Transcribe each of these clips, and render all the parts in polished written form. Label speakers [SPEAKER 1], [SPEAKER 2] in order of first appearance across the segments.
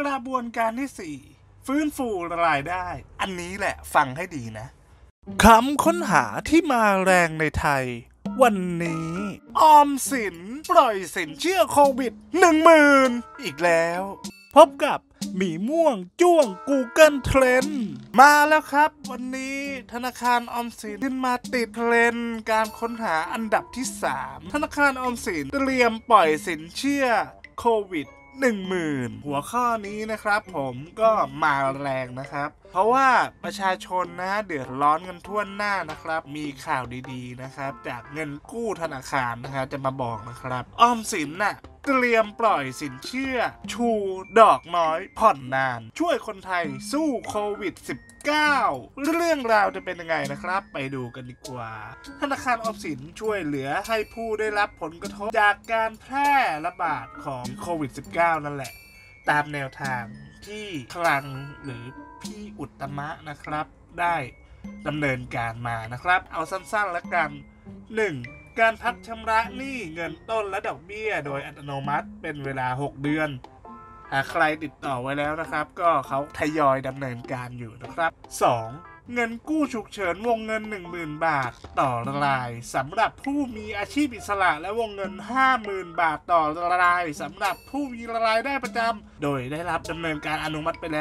[SPEAKER 1] ระบวนการที่ 4ฟื้นฟูรายได้อันนี้แหละฟังให้ดีนะคำค้นหาที่มาแรงในไทยวันนี้ออมสินปล่อยสินเชื่อโควิด 10,000 อีกแล้วพบกับหมีม่วงจ้วง Google Trend มาแล้วครับวันนี้ธนาคารออมสินขึ้นมาติดเทรนด์การค้นหาอันดับที่ 3ธนาคารออมสินเตรียมปล่อยสินเชื่อโควิด10,000 หัวข้อนี้นะครับผมก็มาแรงนะครับเพราะว่าประชาชนนะเดือดร้อนกันทั่วหน้านะครับมีข่าวดีๆนะครับจากเงินกู้ธนาคารนะครับจะมาบอกนะครับออมสินน่ะเตรียมปล่อยสินเชื่อชูดอกน้อยผ่อนนานช่วยคนไทยสู้โควิด -19 เรื่องราวจะเป็นยังไงนะครับไปดูกันดีกว่าธนาคารออมสินช่วยเหลือให้ผู้ได้รับผลกระทบจากการแพร่ระบาดของโควิด -19 นั่นแหละตามแนวทางที่คลังหรือพี่อุตมะนะครับได้ดำเนินการมานะครับเอาสั้นๆแล้วกัน 1. การพักชำระหนี้เงินต้นและดอกเบี้ยโดยอัตโนมัติเป็นเวลา6 เดือนหากใครติดต่อไว้แล้วนะครับก็เขาทยอยดำเนินการอยู่นะครับ 2. เงินกู้ฉุกเฉินวงเงิน 10,000 บาทต่อรายสำหรับผู้มีอาชีพอิสระและวงเงิน 50,000 บาทต่อรายสำหรับผู้มีรายได้ประจำโดยได้รับดำเนินการอนุมัติไปแล้ว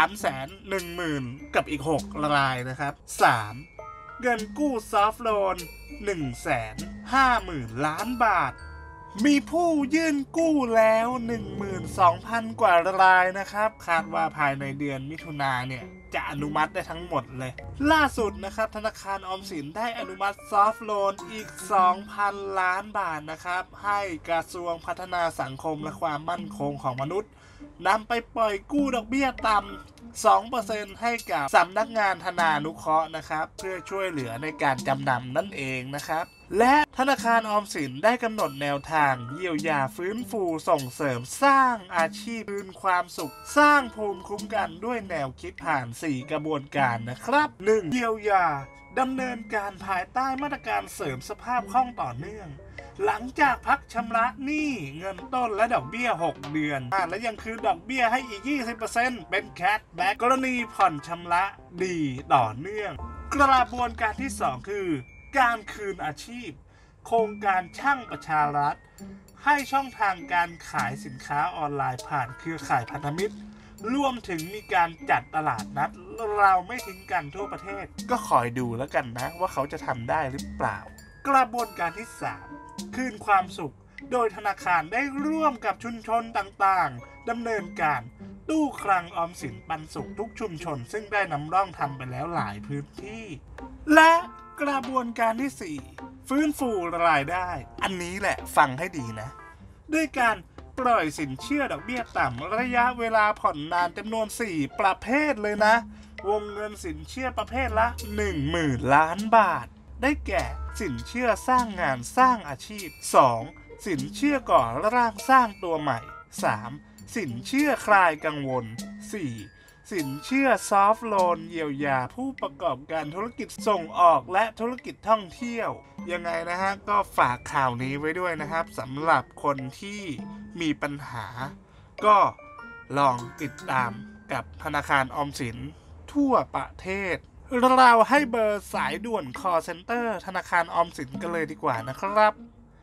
[SPEAKER 1] 310,000 กับอีก6 รายนะครับ 3. เงินกู้ซอฟท์โลน 150,000 ล้านบาทมีผู้ยื่นกู้แล้ว 12,000 กว่ารายนะครับคาดว่าภายในเดือนมิถุนายนเนี่ยจะอนุมัติได้ทั้งหมดเลยล่าสุดนะครับธนาคารออมสินได้อนุมัติซอฟท์โลนอีก 2,000 ล้านบาทนะครับให้กระทรวงพัฒนาสังคมและความมั่นคงของมนุษย์นำไปปล่อยกู้ดอกเบี้ยต่ำ 2% ให้กับสำนักงานธนานุเคราะห์นะครับเพื่อช่วยเหลือในการจำนำนั่นเองนะครับและธนาคารออมสินได้กำหนดแนวทางเยียวยาฟื้นฟูส่งเสริมสร้างอาชีพคืนความสุขสร้างภูมิคุ้มกันด้วยแนวคิดผ่าน 4 กระบวนการนะครับ 1. เยียวยาดำเนินการภายใต้มาตรการเสริมสภาพคล่องต่อเนื่องหลังจากพักชำระหนี้เงินต้นและดอกเบี้ย6 เดือนและยังคืนดอกเบี้ยให้อีก 20% เป็นแคชแบ็กกรณีผ่อนชำระดีต่อเนื่องกระบวนการที่ 2 คือการคืนอาชีพโครงการช่างประชารัฐให้ช่องทางการขายสินค้าออนไลน์ผ่านเครือข่ายพันธมิตรรวมถึงมีการจัดตลาดนัดเราไม่ทิ้งกันทั่วประเทศก็คอยดูแล้วกันนะว่าเขาจะทำได้หรือเปล่ากระบวนการที่ 3 คืนความสุขโดยธนาคารได้ร่วมกับชุมชนต่างๆดำเนินการตู้คลังออมสินปันสุขทุกชุมชนซึ่งได้นำร่องทำไปแล้วหลายพื้นที่และกระบวนการที่ 4 ฟื้นฟูรายได้อันนี้แหละฟังให้ดีนะด้วยการปล่อยสินเชื่อดอกเบี้ยต่ำระยะเวลาผ่อนนานจำนวน 4 ประเภทเลยนะวงเงินสินเชื่อประเภทละ 10,000 ล้านบาทได้แก่สินเชื่อสร้างงานสร้างอาชีพ 2. สินเชื่อก่อร่างสร้างตัวใหม่ 3. สินเชื่อคลายกังวล 4. สินเชื่อซอฟท์โลนเยียวยาผู้ประกอบการธุรกิจส่งออกและธุรกิจท่องเที่ยวยังไงนะฮะก็ฝากข่าวนี้ไว้ด้วยนะครับสำหรับคนที่มีปัญหาก็ลองติดตามกับธนาคารออมสินทั่วประเทศเราให้เบอร์สายด่วน call center ธนาคารออมสินกันเลยดีกว่านะครับ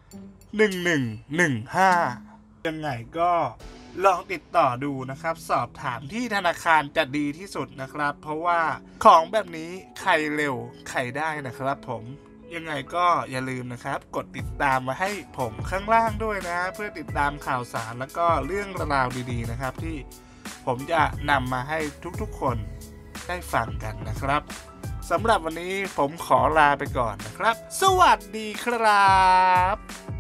[SPEAKER 1] 1115ยังไงก็ลองติดต่อดูนะครับสอบถามที่ธนาคารจะดีที่สุดนะครับเพราะว่าของแบบนี้ใครเร็วใครได้นะครับผมยังไงก็อย่าลืมนะครับกดติดตามมาให้ผมข้างล่างด้วยนะเพื่อติดตามข่าวสารแล้วก็เรื่องราวดีๆนะครับที่ผมจะนำมาให้ทุกๆคนได้ฟังกันนะครับสำหรับวันนี้ผมขอลาไปก่อนนะครับสวัสดีครับ